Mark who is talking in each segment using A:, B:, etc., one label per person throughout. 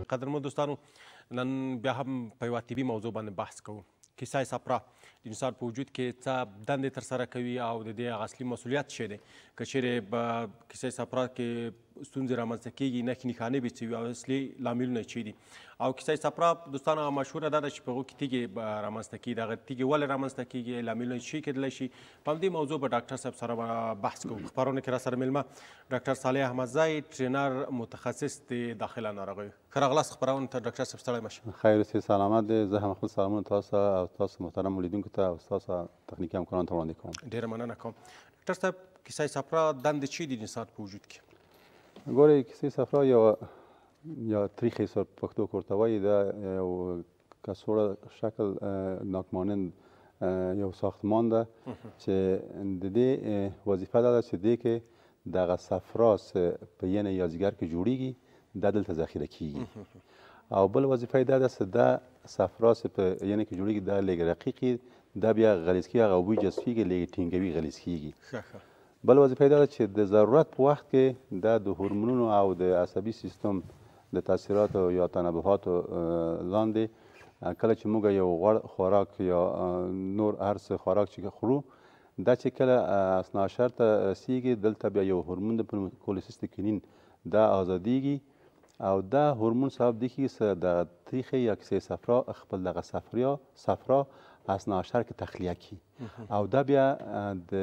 A: قدرمنو دوستانو نن بیا هم په یوه طبي موضوع باندې بحث کوو. کیسه صفرا د انسان په وجود کې څه دندې ترسره کوي او د دې هغه اصلي مسؤلیت څه دی. که چیرې په کیسه صفرا کې ستونزې رامنځته کېږي، نښې نښانې به څه وي او اصلي لاملونه چی دي. او کیسه صفرا دوستانو مشهوره ده چې په هغو کې تیږې رامنځته کېږي. دغه تیږې ولې رامنځته کېږي، لاملونه څه کېدلی شي، په همدې موضوع به ډاکټر صاحب سره بحث کوو. خپرونه کې را سره میلمه ډاکټر صالح احمدزی، ټرینر متخصص د داخله ناروغیو. ښه راغلاست خپرونه ته ډاکټر صاحب. ستړی مشه.
B: خیر اوسئ، سلامت دی. زه هم خپل سلامونه تاسو او تاسو محترم لیدونکو ته او تاسو تخنیکي همکارانو ته وړاندې کوم.
A: ډېره مننه کوم. ډاکټر صاحب، کیسه صفرا دندې چی دي د انسان په وجود کې؟
B: ګورئ، کیسه صفرا یا تریخی سر پښتو کې ورته وایي، دا یو کڅوړه شکل ناکمانند یو ساختمان ده چې د دې وظیفه دا ده چې دې کې دغه صفرا په ینه یا ځیګر کې جوړیږي، دا دلته ذخیره کیږي. او بل وظیفه دا ده چې دا صفرا چې په ینه کې جوړیږي دا لږ رقیقي، دا بیا غلیظ کېږي، هغه بوی جذبېږي، لږ ټینګوي، غلیظ کېږي. بل وظیفه دا ده چې د ضرورت په وخت کې دا د هورمونونو او د عصبي سیستم د تاثیراتو یا تنبهاتو لاندې کله چې موږ یو غوړ خوراک یا نور هر څه خوراک چې خورو، دا چې کله اثناء شر ته رسیږي، دلته بیا یو هورمون د کولوسیستکینین دا ازادیږي او دا هورمون سبب دی چې د تریخی یا کیسه صفرا خپل دغه صفرا اثناء شر کې تخلیه کی او دا بیا د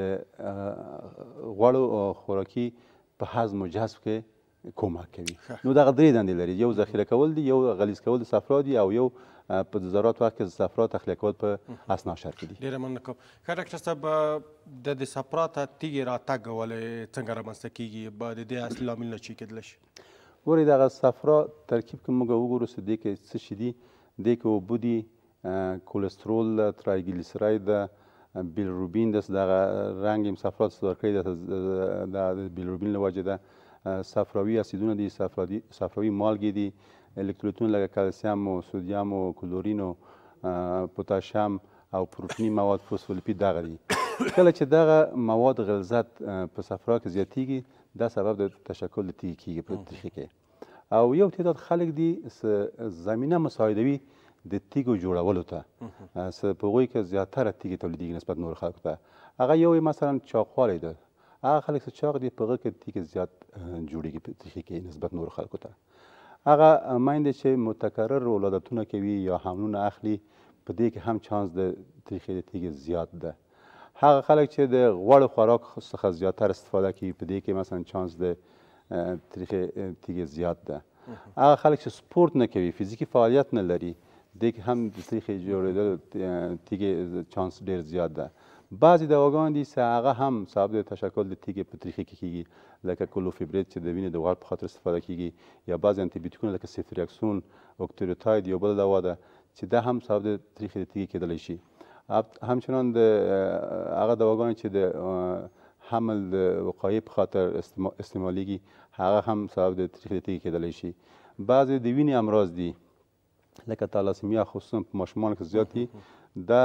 B: غوړو خوراکي په هضم و جذب کې کومک کوي. نو دغه درې دندې لري، یو ذخیره کول دي، یو غلیظ کول د صفرا دي، او یو په ضرورت وخت کې صفرا تخلیه کول په اثناء شر کې دي.
A: ډېره مننه کوم. ښه ډاکټر صاحب، د صفرا ته تیږې راتګ ولې څنګه رامنځته کېږي، به د دې اصلي لاملونه چی کېدلی شي؟
B: ګورئ، دغه صفرا ترکیب کې موږ وګورو چې دې کې څه شي دي. دې کې اوبه دي، کولسترول ده، ترایګلیسراید ده، بیلروبین ده، دغه رنګ یې صفرا څه ورکړی ده، د بیلروبین له وجې ده. صفراوي اسیدونه دي، صفراوي مالګې دي، الکترولیتونه لکه کلسیم و سودیم و کلورین و پوتاشیم او پروتیني مواد، فوسفولیپید دغه دي. کله چې دغه مواد غلظت په صفرا کې زیاتیږي، دا سبب د تشکل د تیږې کېږي په تریخي کې. او یو تعداد خلک دي زمینه مساعدوي د تیږو جوړولو ته، چې په هغوی کې زیاتره تیږې تولیدېږي نسبت نورو خلکو ته. هغه یو مثلا چاقوالی ده، هغه خلک چې چاق دي په هغه کې تیږې زیات جوړېږي په تریخي کې نسبت نورو خلکو ته. هغه میندې چې متکرر ولادتونه کوي یا حملونه اخلي، په دې کې هم چانس د تریخي د تیږې زیات ده. هغه خلک چې د غوړ خوراک څخه زیاتر استفاده کوي، په دې کې مثلا چانس د تریخي تیږې زیات ده. هغه خلک چې سپورت نه کوي، فزیکي فعالیت نه لري، دې کې هم د تریخي جوړېدل تیږې چانس ډېر زیات ده. بعضې دواګان دي چې هغه هم سبب د تشکل د تیږې په تریخي کې کېږي، لکه کلوفیبریت چې د وینې د غوړ په خاطر استفاده کېږي، یا بعضې انټيبیوټیکونه لکه سیفریاکسون، اوکتیروتاید یو بله دوا ده چې دا هم سبب د تریخي د تیږې کېدلی شي. همچنان د هغه دواګانې چې د حمل د وقایې په خاطر استعمالیږي، هغه هم سبب د تریخي د تیږې کېدلی شي. بعضې د وینې امراض دي لکه تالاسیمیا، خصوصا په ماشومانو کې زیات دي. دا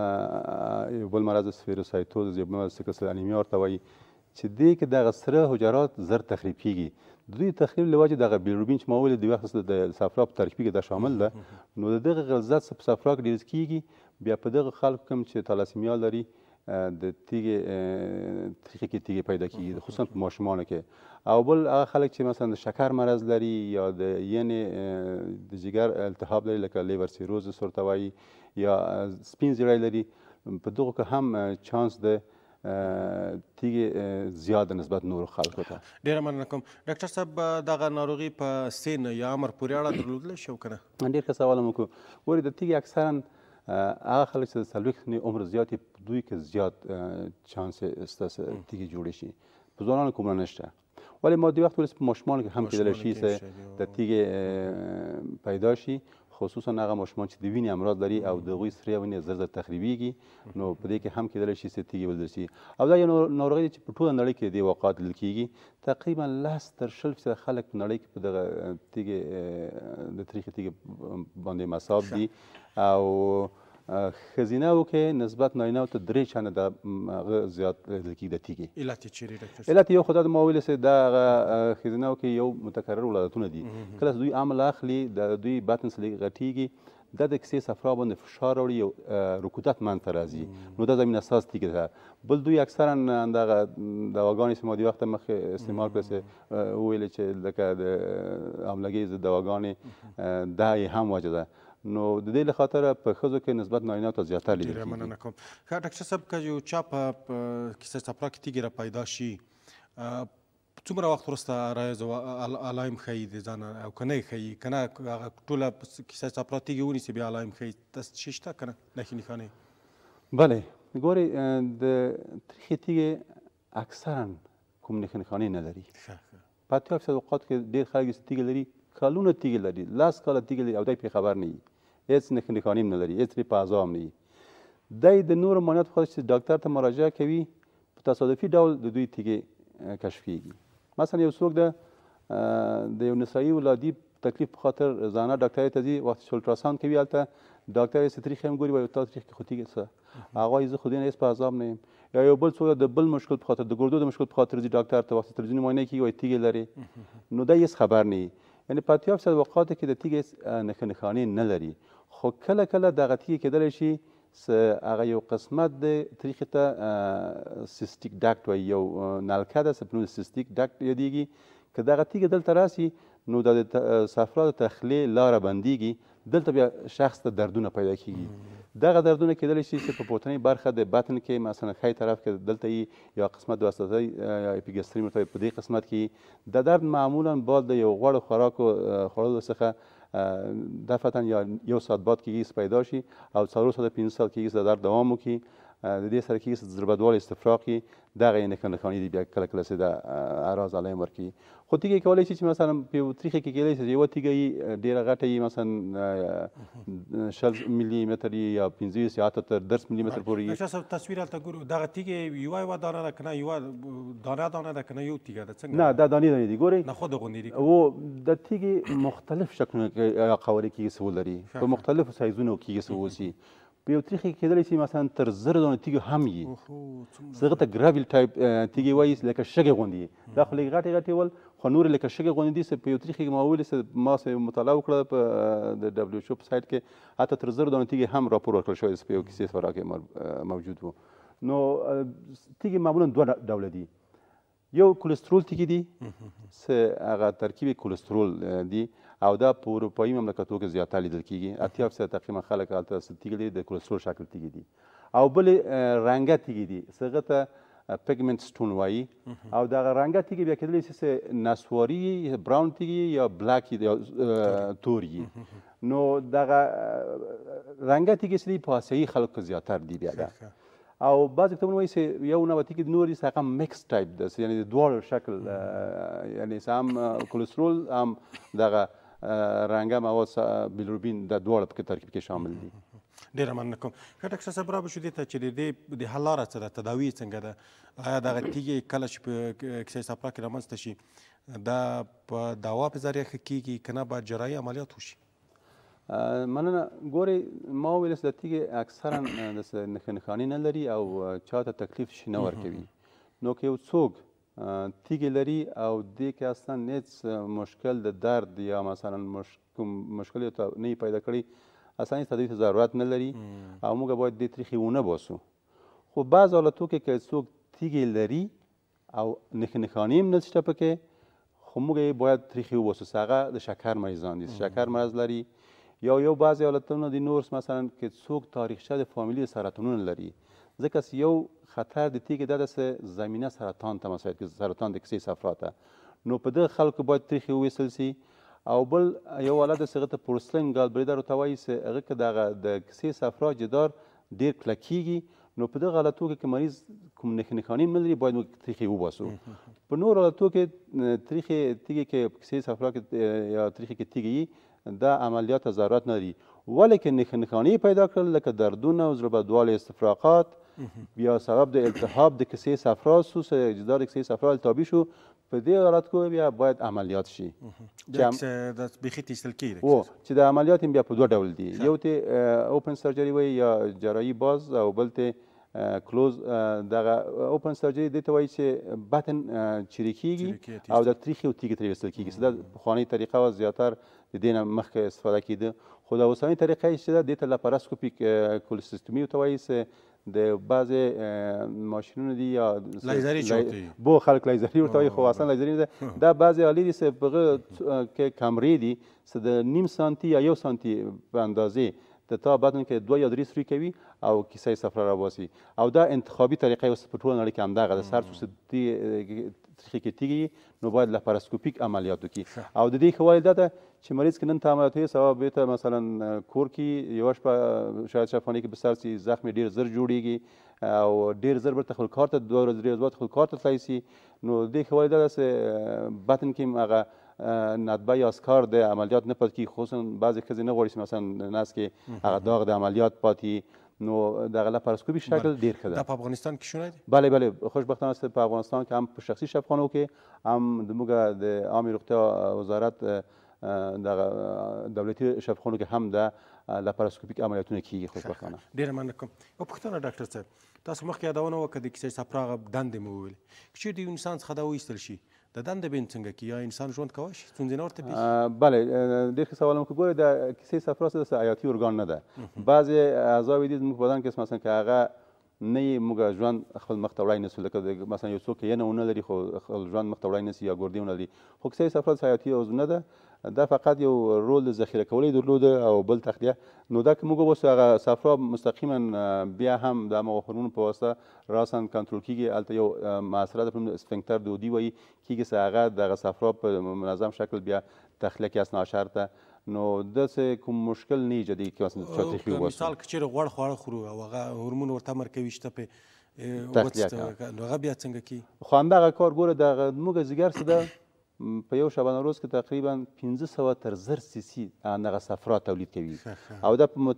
B: یو بل مرض سفیروسایتوز، یو بل مرض سیکل سیل انیمیا ورته وایي، چې دې کې دغه سره حجرات زر تخریب کېږي. د دوی تخریب له وجې دغه بیلروبین چې ما وویل د وخت د صفرا په ترکیب کې دا شامل ده، نو د دغه غلظت په صفرا کې ډېر کېږي. بیا په دغه خلکو کوم چې تالاسیمیا لري، د تیږې تریخي کې تیږې پیدا کېږي، خصوصا په ماشومانو کې. او بل هغه خلک چې مثلا د شکر مرض لري یا د ینې د جگر التهاب لري، لکه لیور سیروزس ورته وایي، یا سپین زیړی لري، په دغو کې هم چانس د تیږې زیات نسبت نورو خلکو ته.
A: ډېره مننه کوم. ډاکټر صاحب، دغه ناروغي په سن یا عمر پورې اړه درلودلی شي او که نه؟
B: ډېر ښه سوال مو وکړو. ګورې، د تیږې اکثرا هغه خلک چې د 40 عمر زیات یې، په دوی کې زیات چانس ستاسو تیږې جوړې شي. په ځوانانو کې عمره نشته، ولې ما د وخت ویل په ماشومانو کې هم کېدلی شي چې د تیږې پیدا شي، خصوصا هغه ماشومان چې د وینې امراض لري او د هغوی سره وینې زر زر تخریبېږي، نو په دې کې هم کېدلی شي چې تیږې ولیدل شي. او دا یو ناروغي ده چې په ټوله نړۍ کې دې واقعات لیدل کېږي. تقریبا 10 تر 20% خلک په نړۍ کې په دغه تیږې د تریخي تیږې باندې مصاب دي. او ښځینه و کې نسبت نارینهو ته 3 چنده د هغه زیات لیدل کېږي د تیږې.
A: علت یې چیرې ډاکټر؟
B: علت یو خو دا ما ویلې چې د هغه ښځینهو کې یو متکرر ولادتونه دي. کله چې دوی حمل اخلي د دوی بطن سلیقې غټېږي، دا د کیسې صفرا باندې فشار راوړي، یو رکودت منځته راځي. نو دا زمینه ساز تیږه ده. بل دوی اکثرا دغه دواګانې چې ما د وخته مخکې استعمال کړې چې وویلې چې لکه د حاملګۍ ضد دواګانې دا یې هم وجه ده. نو د دې له خاطره په ښځو کې نسبت نارینهو ته زیاته لیدل کېږي.
A: ډېره مننه کوم. ښه ډاکټر صاحب، که یو چا په کیسه صفرا کې تیږې را پیدا شي، څومره وخت وروسته عرایض او علایم ښیي د ځانه، او که نه یې ښیي، که نه هغه ټوله کیسه صفرا تیږې ونیسي بیا علایم ښیي، داسې شی شته که نه نښې نښانې؟
B: بله، ګورئ د تریخې تیږې اکثرا کوم نښې نښانې نه لري. په 80% اوقاتو کې ډېر خلک چې تیږې لري کلونه تیږې لري، 10 کاله تیږې لري او دی پرې خبر نه وي، هېڅ نښې نښانې هم نه لري، هېڅ په اعضا هم نه وي. دی د نورو معایناتو په خاطر چې ډاکټر ته مراجعه کوي، په تصادفي ډول د دوی تیږې کشفیږي. مثلا یو څوک د یو نسایي ولادي تکلیف په خاطر زانه ډاکټرۍ ته ځي، وخت چې الټراساوند کوي هلته ډاکټر یې تریخې هم ګوري، وایي تا تریخ کې خو تیږې څه؟ هغه وایي زه خو دې نه هېڅ په عذاب نه یم. یا یو بل څوک د بل مشکل په خاطر، د ګردو د مشکل په خاطر ځي ډاکټر ته، وخت چې تلویزیوني معاینه کېږي وایي تیږې لري، نو دی هېڅ خبر نه وي. یعنې په 80% اوقاتو کې د تیږې نښې نښانې نه لري. خو کله کله دغه تیږې کېدلی شي هغه یو قسمت د تریخې ته سیسټیک ډاکټ وایي، یو نلکه ده په نوم سیسټیک ډاکټ یادېږي. که دغه تیږې دلته راسي نو د صفرا د تخلیې لاره بندېږي، دلته بیا شخص ته دردونه پیدا کېږي. دغه دردونه کېدلی شي چې په پورتنۍ برخه د بطن کې مثلا ښی طرف کې دلته یي یا قسمت د وسطۍ یا اپیګستریم ورته په دې قسمت کې د درد معمولا بعد د یو غوړو خوراکو خوړلو څخه دفعتا یا یو ساعت بعد کېږي پیدا شي او 4 ساعت 5 ساعت کېږي د درد دوام وکړي. د دې سره کېږي چې ضربتوالي استفراقي دغه یې نښې نښانې دي، بیا کله کله چې د اعراض علایم ورکوي. خو تیږې کولی شي چې مثلا په یو تریخې کې کېدلی شي چې یوه تیږه یي ډېره غټه یي، مثلا 60 ملي متر یا 25 یا حتی تر 10 ملي متر پورې.
A: ډاکټر صاحب تصویر هلته ګورو، دغه تیږې یوه دانه ده که نه یوه دانه ده که نه یو تیږه ده څنګه؟
B: نه دا دانې دي. ګورئ
A: نخود غوندې دي.
B: د تیږې مختلف شکلونه قوارې کېږي څه ولري، په مختلفو سایزونو کېږي څه اوسي. په یو تریخې کې کېدلی شي مثلا تر 1000 دانې تیږې هم وي، هغه ته ګراویل ټایپ تیږې وایي، لکه شګې غوندې. دا خو لږ غټې غټې ول، خو نورې لکه شګې غوندې دي. په یو تریخې کې ما وویلې ما مطالعه وکړه په د WHO په سایټ کې، حتی تر 1000 دانې تیږې هم راپور ورکړل شوی په یو کیسې صفرا کې موجود و. نو تیږې معمولا 2 ډوله دي. یو کولسترول تیږې دي چې هغه ترکیب کولسترول دي او دا په اروپایي مملکتونو کې زیاته لیدل کېږي. 80% تقریبا خلک هلته تیږې لري د کولسترول شکل تیږې دي. او بلې رنګه تیږې دي چې هغه ته پیګمنټ سټون وایي. او دغه رنګه تیږې بیا کېدلی شي چې نسواري براون تیږې یا بلاک یا تور وي. نو دغه رنګه تیږې چې دي په اسیایي خلکو کې زیاتر دي بیا ده. او بعضې کتابونه وایي چې یو نوع تیږې نور دي چې هغه مکس ټایپ ده، یعنې د دواړو شکل، یعنې چې هم کولسترول هم دغه رنګه مواد بیلروبین د دواړه په ترکیب کې شامل دي.
A: ډېره مننه کوم. ښه ډاکټر صاحب، رابه شو دې ته چې د حل لاره څه ده، تداوي څنګه ده؟ آیا دغه تیږې کله چې په کیسه صفرا کې رامنځته شي دا په دوا په ذریعه ښه کېږي که نه باید جراحي عملیات وشي؟
B: مننه. ګورئ ما وویل چې د تیږې اکثرا نښې نښانې نه لري او چا ته تکلیف شي نه ورکوي. نو که یو څوک تیږې لري او دې کې اصلا هېڅ مشکل د درد یا مثلا مشکل یې نه یې پیدا کړی، اصلا هېڅ تداوي ته ضرورت نه لري او موږ باید دې تریخې ونه باسو. خو بعض حالتو کې که څوک تیږې لري او نښې نښانې هم نشته پکې، خو موږ یې باید تریخې وباسو. هغه د شکر مریضان دي، شکر مرض لري، یا یو بعضې حالتونه دي نور مثلا که څوک تاریخچه د فامیلي سرطانونه لري، ځکه چې یو خطر د تیږې دا ده چې زمینه سرطان ته مساعد کړي، سرطان د کیسې صفرا ته. نو په دغه خلکو باید تریخې وویستل سي. او بل یو حالت ده چې هغه ته پورسلین ګال بریدر ورته وایي چې هغه که د کیسې صفرا جدار ډېر کلکېږي، نو په دغه حالتو کې که مریض کوم نښې نښانې هم نه لري باید موږ تریخې وباسو. په نورو حالتو کې تریخې تیږې کې کیسې صفرا کې یا تریخې کې تیږې وي دا عملیات ته ضرورت نه لري، ولې که نښې نښانې پیدا کړل لکه دردونه او زړه بدوالي استفراقات یا سبب د التهاب د کیسې صفرا سو، جدار د کیسې صفرا التهابي شو، په دې حالت کې بیا باید عملیات شي
A: بیخي تیستل کېږي
B: چې د عملیات بیا په دوه ډول دي یو ته اوپن سرجري وایي یا جراحي باز او بل ته کلوز دغه اوپن سرجري دې ته وایي چې بطن چیرې کېږي او د تریخي او تیږې ترې ویستل کېږي دا پخوانۍ طریقه وه زیاتر د دې نه مخکې استفاده کېده خو د اوسنۍ طریقه یې چې ده دې ته لپاراسکوپیک کولوسیستومي ورته وایي د بعضې ماشینونه دي یا بو خلک لیزري ورته وایي خو اصلا لیزري نه ده دا بعضې آلې دي چې په هغه کې کمرې دي چې د نیم سانتي یا 1 سانتي په اندازې د تا بدن کې 2 یا 3 سوري کوي او کیسه صفرا راباسي او دا انتخابي طریقه اوس په ټوله نړۍ کې همدغه ده سر څو تریخي کې تیږي نو باید لپاراسکوپیک عملیات وکړي او د دې ښه والی دا ده چې مریض که نن ته عملیات کوي سبا بېرته مثلا کور کې یوه شپه شاید شفاخانې کې بستر شي زخم ډېر زر جوړېږي او ډېر زر بېرته خپل کار ته 2 ورځې 3 ورځې بعد خپل کار ته تللی شي نو د دې ښه والی دا ده چې بطن کې هغه ندبه یا اسکار د عملیات نه پاتې کېږي خصوصا بعضې ښځې نه غواړي چې مثلا نس کې هغه داغ د عملیات پاتې نو دغه لپاراسکوپي شکل ډېر ښه ده
A: دا په افغانستان کې شونی دی
B: بله بله خوشبختانه است په افغانستان کې هم په شخصي شفاخانو کې هم زموږ د عامې روغتیا وزارت دغه دولتي شفاخانو کې هم د لپاراسکوپیک عملیاتونه کېږي خوشبختانه
A: ډېره مننه کوم یوه پوښتنه ډاکټر صاحب تاسو مخکې یادونه وکړه د کیسې صفرا هغه دندې مو وویلې که چېرې د یو انسان څخه دا وایستل شي د دنده به څنګه کي یا انسان ژوند کولی شي ستونزې نه ورته پېښېږي
B: بله ډېر ښه سوال مو که ګورئ د کیسې صفرا څه حیاتي ارګان نه ده بعضې اعضاوې دي زموږ په بدن کې مثلا که هغه نه یې موږ ژوند خپل مخ ته وړی نه سو لکه مثلا یو څوک یې نه ونه لري خو خپل ژوند مخ ته وړی نه سي یا ګردې ونه لري خو کیسې صفرا حیاتي عضو نه ده دا فقط یو رول د ذخیره کولو درلوده او بل تخلیه نو دا که موږ وباسو هغه صفرا مستقیما بیا هم د همغه هورمونو په واسطه راساً کنټرول کېږي هلته یو معصره ده په نوم اسفنکتر دودي وایي کېږي چې هغه دغه صفرا په منظم شکل بیا تخلیه کړي اثناعشر ته نو داسې کوم مشکل نه ایجادېږي چې مثلا چاټیخي وباسو
A: مثال که چېرې غوړ خواړه خورو او هغه هورمون ورته امر کوي شته پرې
B: تخلیه
A: نو هغه بیا څنګه کېږي
B: خو همدغه کار ګوره دغه زموږ ځیګر څه ده په یو شبانه روز کې تقریبا 1500 تر 1000 سیسي هغه صفرا تولید کوي او دا په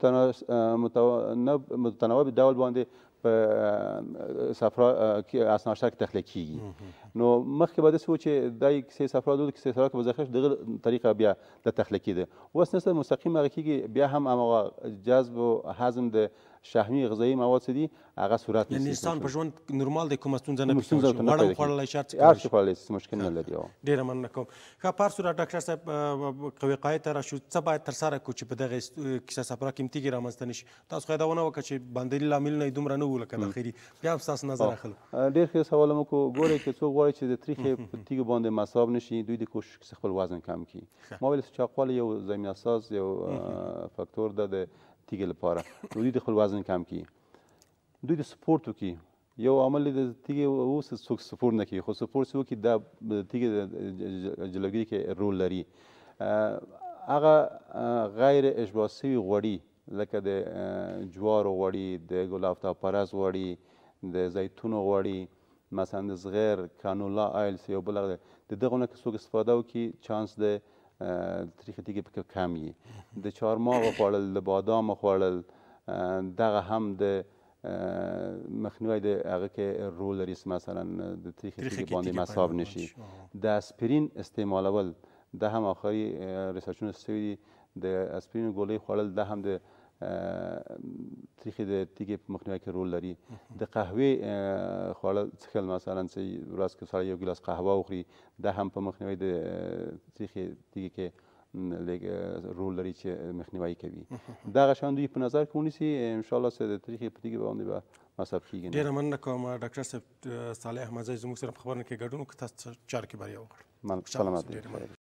B: متناوب ډول باندې په صفرا اثناعشر کې تخلیه کېږي نو مخکې به داسې و چې دا کیسې صفرا دود کیسې صفرا کې به ذخیره دغه طریقه بیا د تخلیه کېده اوس نسل مستقیم هغه کېږي بیا هم همغه جذب و هضم د شحمي غذایي مواد څه دي هغه صورت نیسي
A: یعنې انسان په ژوند نورمال دی کومه ستونزه نه پېښېږي غوړ هم خوړلی شي
B: هر څه خوړلی شي مشکل نه لري
A: ډېره مننه کوم ښه په هر صورت ډاکټر صاحب وقایې ته راشو څه باید ترسره کړو چې په دغه کیسه صفرا کې تیږې رامنځته نه شي تاسو خو یادونه وکړه چې باندري لاملونه یې دومره نه وو لکه داخلي بیا هم ستاسو نظر اخلو
B: ډېر ښه سوال مو وکړو ګورئ که څوک غواړي چې د تریخې په تیږو باندې مصاب نه شي دوی د کوشش کوي خپل وزن کم کړي ما ویل چې چاقوالی یو زمین اساس یو فاکتور ده د تیږې لپاره دوی د خپل وزن کم کړي دوی د سپورت وکړي یو عمل د تیږې اوس څوک سپورت نه کوي خو سپورت چې وکړي دا د تیږې جلوګیري کې رول لري هغه غیر اشباع شوي غوړي لکه د جوارو غوړي د ګل آفتاب پرست غوړي د زیتونو غوړي مثلا د زغیر کانولا آیلز یو بل د دغو نه که څوک استفاده وکړي چانس د تریخې تیږې پکې کم وي د چهارمغزو خوړل د بادامو خوړل دغه هم د مخنیوی د هغه کې رول لري مثلا د تریخې تیږې باندې مصاب نشي د اسپرین استعمالول دا هم آخري ریسرچونه شوي دي د اسپرین ګولۍ خوړل دا هم د تریخې د تیږې په مخنیوي کې رول لري د قهوې خوړل څښل مثلا چې ورځ کې سړی یو ګیلاس قهوه وخوري دا هم په مخنیوي د تریخې تیږې کې رول لري چې مخنیوي کوي دغه شیان دوی په نظر کې ونیسي انشاءالله چې د تریخې په تیږې باندې به مصرف کېږي
A: ډېره مننه کوم ډاکټر صاحب صالح احمدزی زموږ سره په خبرونه کې ګډون وکړو تاسو چارو کې بریا وغواړم
B: سلامت